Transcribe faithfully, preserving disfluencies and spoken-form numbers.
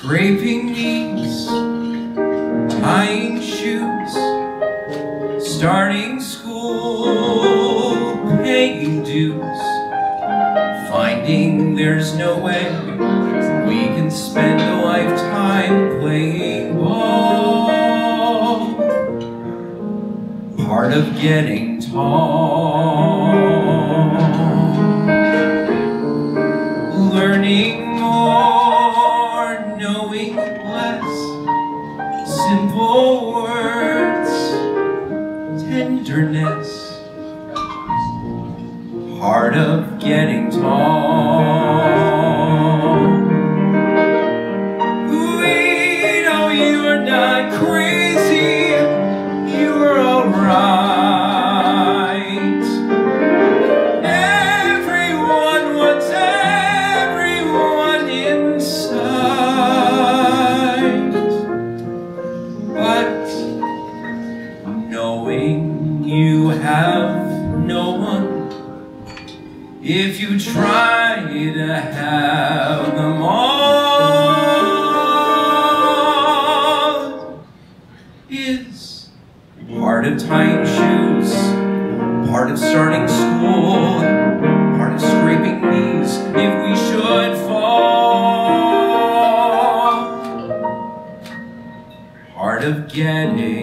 scraping knees, tying shoes, starting school, paying dues, finding there's no way we can spend a lifetime playing ball. Part of getting tall. Learning more, knowing less, simple words, tenderness. Part of getting tall. We know you're not crazy, you're alright. Everyone wants everyone inside. But knowing you have no one, if you try to have them all, is part of tying shoes, part of starting school, part of scraping knees if we should fall, part of getting